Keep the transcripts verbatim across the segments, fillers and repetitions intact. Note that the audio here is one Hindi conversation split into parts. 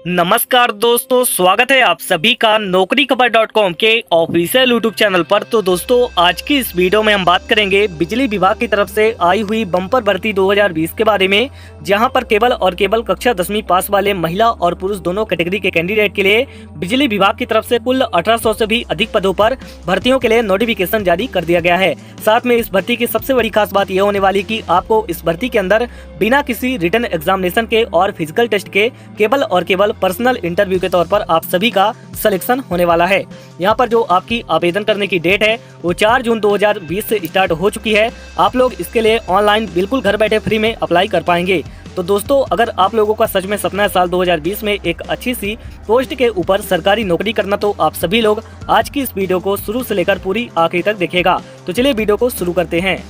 नमस्कार दोस्तों, स्वागत है आप सभी का नौकरी खबर डॉट कॉम के ऑफिशियल यूट्यूब चैनल पर। तो दोस्तों, आज की इस वीडियो में हम बात करेंगे बिजली विभाग की तरफ से आई हुई बम्पर भर्ती दो हज़ार बीस के बारे में, जहां पर केवल और केवल कक्षा दसवीं पास वाले महिला और पुरुष दोनों कैटेगरी के कैंडिडेट के लिए बिजली विभाग की तरफ से कुल अठारह सौ से भी अधिक पदों पर भर्तियों के लिए नोटिफिकेशन जारी कर दिया गया है। साथ में इस भर्ती की सबसे बड़ी खास बात यह होने वाली कि आपको इस भर्ती के अंदर बिना किसी रिटन एग्जामिनेशन के और फिजिकल टेस्ट के केवल और केवल पर्सनल इंटरव्यू के तौर पर आप सभी का सिलेक्शन होने वाला है। यहाँ पर जो आपकी आवेदन करने की डेट है वो चार जून दो हज़ार बीस से स्टार्ट हो चुकी है। आप लोग इसके लिए ऑनलाइन बिल्कुल घर बैठे फ्री में अप्लाई कर पाएंगे। तो दोस्तों, अगर आप लोगों का सच में सपना है साल दो हज़ार बीस में एक अच्छी सी पोस्ट के ऊपर सरकारी नौकरी करना, तो आप सभी लोग आज की इस वीडियो को शुरू से लेकर पूरी आखिरी तक देखिएगा। तो चलिए वीडियो को शुरू करते हैं।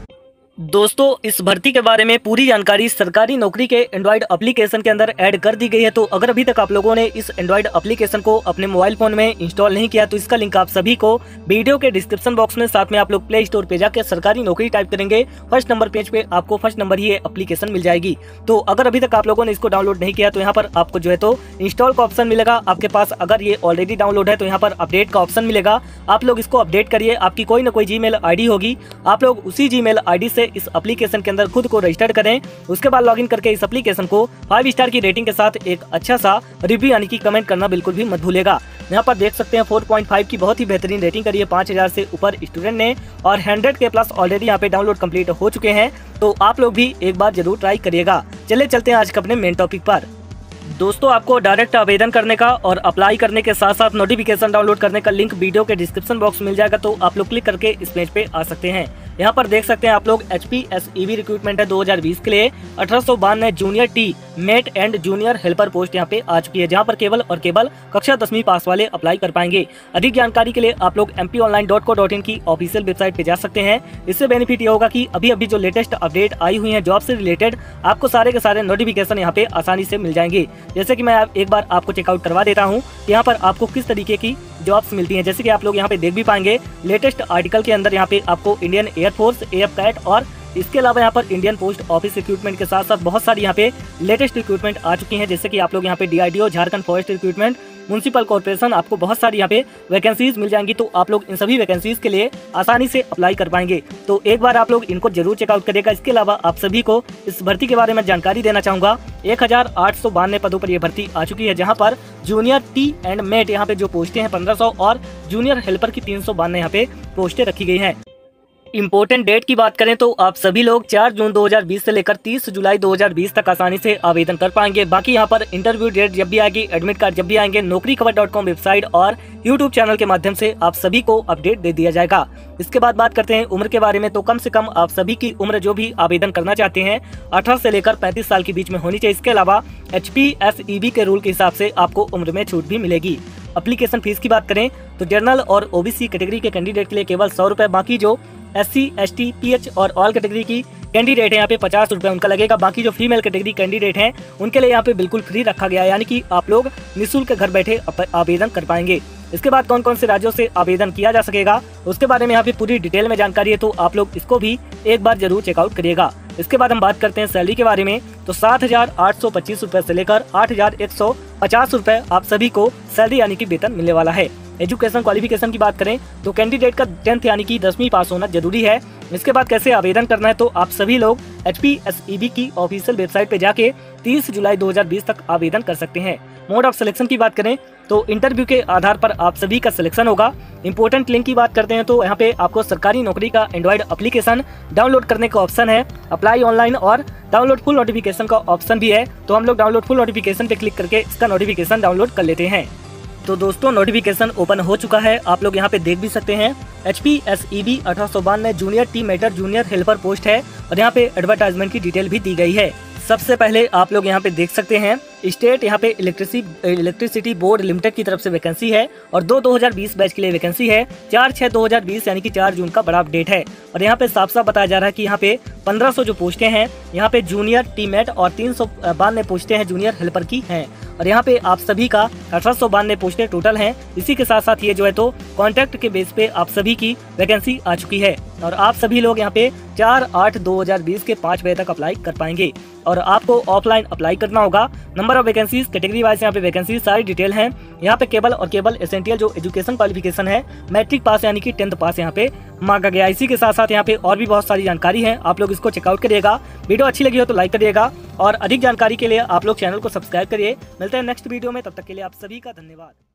दोस्तों, इस भर्ती के बारे में पूरी जानकारी सरकारी नौकरी के एंड्रॉइड एप्लीकेशन के अंदर ऐड कर दी गई है। तो अगर अभी तक आप लोगों ने इस एंड्रॉइड एप्लीकेशन को अपने मोबाइल फोन में इंस्टॉल नहीं किया तो इसका लिंक आप सभी को वीडियो के डिस्क्रिप्शन बॉक्स में, साथ में आप लोग प्ले स्टोर पे जाकर सरकारी नौकरी टाइप करेंगे, फर्स्ट नंबर पेज पे आपको फर्स्ट नंबर ही एप्लीकेशन मिल जाएगी। तो अगर अभी तक आप लोगों ने इसको डाउनलोड नहीं किया तो यहाँ पर आपको जो है तो इंस्टॉल का ऑप्शन मिलेगा आपके पास। अगर ये ऑलरेडी डाउनलोड है तो यहाँ पर अपडेट का ऑप्शन मिलेगा, आप लोग इसको अपडेट करिए। आपकी कोई ना कोई जीमेल आईडी होगी, आप लोग उसी जीमेल आईडी से इस एप्लीकेशन के अंदर खुद को रजिस्टर करें। उसके बाद लॉगिन करके इस एप्लीकेशन को फाइव स्टार की रेटिंग के साथ एक अच्छा सा रिव्यू यानी कि कमेंट करना बिल्कुल भी मत भूलेगा। यहाँ पर देख सकते हैं चार पॉइंट पाँच की बहुत ही बेहतरीन रेटिंग करी है पाँच हज़ार से ऊपर स्टूडेंट ने, और सौ के प्लस ऑलरेडी यहाँ पे डाउनलोड कंप्लीट हो चुके हैं। तो आप लोग भी एक बार जरूर ट्राई करिएगा। चलिए चलते हैं आज के अपने मेन टॉपिक पर। दोस्तों, आपको डायरेक्ट आवेदन करने का और अप्लाई करने के साथ साथ नोटिफिकेशन डाउनलोड करने का लिंक वीडियो के डिस्क्रिप्शन बॉक्स में मिल जाएगा। तो आप लोग क्लिक करके इस पेज पे आ सकते हैं। यहाँ पर देख सकते हैं आप लोग H P S E B recruitment है दो हज़ार बीस के लिए अठारह सौ बानवे junior T mate and junior helper post यहाँ पे आ चुकी है, जहाँ पर केवल और केवल कक्षा दसवीं पास वाले अप्लाई कर पाएंगे। अधिक जानकारी के लिए आप लोग M P online dot co dot in की ऑफिशियल वेबसाइट पे जा सकते हैं। इससे बेनिफिट ये होगा कि अभी अभी जो लेटेस्ट अपडेट आई हुई है जॉब से रिलेटेड, आपको सारे के सारे नोटिफिकेशन यहाँ पे आसानी से मिल जाएंगे। जैसे कि मैं एक बार आपको चेकआउट करवा देता हूँ यहाँ पर आपको किस तरीके की जॉब्स मिलती हैं। जैसे कि आप लोग यहाँ पे देख भी पाएंगे लेटेस्ट आर्टिकल के अंदर यहाँ पे आपको इंडियन एयरफोर्स, एएफ कैट और इसके अलावा यहाँ पर इंडियन पोस्ट ऑफिस रिक्रूटमेंट के साथ साथ बहुत सारी यहाँ पे लेटेस्ट रिक्रूटमेंट आ चुकी हैं। जैसे कि आप लोग यहाँ पे D I D O, Jharkhand forest recruitment, municipal corporation, आपको बहुत सारी यहाँ पे वैकेंसीज मिल जाएंगी। तो आप लोग इन सभी वैकेंसीज के लिए आसानी से अप्लाई कर पाएंगे। तो एक बार आप लोग इनको जरूर चेकआउट करिएगा। इसके अलावा आप सभी को इस भर्ती के बारे में जानकारी देना चाहूंगा। एक हजार आठ सौ बानवे पदों पर यह भर्ती आ चुकी है, जहाँ पर जूनियर टी एंड मेट यहाँ पे जो पोस्टें हैं पंद्रह सौ और जूनियर हेल्पर की तीन सौ बानवे यहाँ पे पोस्टें रखी गई हैं। इम्पोर्टेंट डेट की बात करें तो आप सभी लोग चार जून दो हज़ार बीस से लेकर तीस जुलाई दो हज़ार बीस तक आसानी से आवेदन कर पाएंगे। बाकी यहाँ पर इंटरव्यू डेट जब भी आएगी, एडमिट कार्ड जब भी आएंगे, Naukri Khabar dot com website और यूट्यूब चैनल के माध्यम से आप सभी को अपडेट दे दिया जाएगा। इसके बाद बात करते हैं उम्र के बारे में। तो कम से कम आप सभी की उम्र जो भी आवेदन करना चाहते हैं अठारह से लेकर पैंतीस साल के बीच में होनी चाहिए। इसके अलावा H P S E B के रूल के हिसाब से आपको उम्र में छूट भी मिलेगी। एप्लीकेशन फीस की बात करें तो जनरल और ओ बी सी कैटेगरी के कैंडिडेट के लिए केवल सौ रुपए, बाकी जो S C, S T, P H और ऑल कैटेगरी की कैंडिडेट है यहाँ पे पचास रुपए उनका लगेगा। बाकी जो फीमेल कैटेगरी कैंडिडेट हैं उनके लिए यहाँ पे बिल्कुल फ्री रखा गया है, यानी कि आप लोग निःशुल्क घर बैठे आवेदन कर पाएंगे। इसके बाद कौन कौन से राज्यों से आवेदन किया जा सकेगा उसके बारे में यहाँ पे पूरी डिटेल में जानकारी है, तो आप लोग इसको भी एक बार जरूर चेकआउट करिएगा। इसके बाद हम बात करते हैं सैलरी के बारे में। तो सात हजार आठ सौ पच्चीस रूपए से लेकर आठ हजार एक सौ पचास रूपए आप सभी को सैलरी यानी कि वेतन मिलने वाला है। एजुकेशन क्वालिफिकेशन की बात करें तो कैंडिडेट का टेंथ यानी कि दसवीं पास होना जरूरी है। इसके बाद कैसे आवेदन करना है तो आप सभी लोग H P S E B की ऑफिशियल वेबसाइट पे जाके तीस जुलाई दो हज़ार बीस तक आवेदन कर सकते हैं। मोड ऑफ सिलेक्शन की बात करें तो इंटरव्यू के आधार पर आप सभी का सिलेक्शन होगा। इंपॉर्टेंट लिंक की बात करते हैं तो यहाँ पे आपको सरकारी नौकरी का एंड्रॉइड एप्लीकेशन डाउनलोड करने का ऑप्शन है, अप्लाई ऑनलाइन और डाउनलोड फुल नोटिफिकेशन का ऑप्शन भी है। तो हम लोग डाउनलोड फुल नोटिफिकेशन पे क्लिक करके इसका नोटिफिकेशन डाउनलोड कर लेते हैं। तो दोस्तों, नोटिफिकेशन ओपन हो चुका है, आप लोग यहाँ पे देख भी सकते हैं। H P S E B अठारह सौ बानवे junior T mate junior helper post है और यहाँ पे एडवर्टाइजमेंट की डिटेल भी दी गई है। सबसे पहले आप लोग यहाँ पे देख सकते हैं स्टेट यहाँ पे इलेक्ट्रिसिटी इलेक्ट्रिसिटी बोर्ड लिमिटेड की तरफ से वैकेंसी है और दो दो हजार बीस बैच के लिए वैकेंसी है। चार छह दो हजार बीस यानी कि चार जून का बड़ा अपडेट है। और यहाँ पे साफ साफ बताया जा रहा है कि यहाँ पे पंद्रह सौ जो पोस्टें हैं यहाँ पे जूनियर टीमेट और तीन सौ बानवे पोस्टें हैं जूनियर हेल्पर की हैं। और यहाँ पे आप सभी का अठारह सौ बानवे पोस्टें टोटल हैं। इसी के साथ साथ ये जो है तो कॉन्ट्रैक्ट के बेस पे आप सभी की वैकेंसी आ चुकी है। और आप सभी लोग यहाँ पे चार आठ दो हजार बीस के पाँच बजे तक अप्लाई कर पाएंगे। और आपको ऑफलाइन अप्लाई करना होगा। Number of vacancies, category wise यहाँ पे वैकेंसी सारी डिटेल हैं। यहाँ पे केबल और केबल एसेंशियल जो एजुकेशन क्वालिफिकेशन है मैट्रिक पास यानी कि टेंथ पास यहाँ पे मांगा गया। इसी के साथ साथ यहाँ पे और भी बहुत सारी जानकारी है, आप लोग इसको चेकआउट करिएगा। वीडियो अच्छी लगी हो तो लाइक करिएगा और अधिक जानकारी के लिए आप लोग चैनल को सब्सक्राइब करिए। मिलते हैं नेक्स्ट वीडियो में, तब तक के लिए आप सभी का धन्यवाद।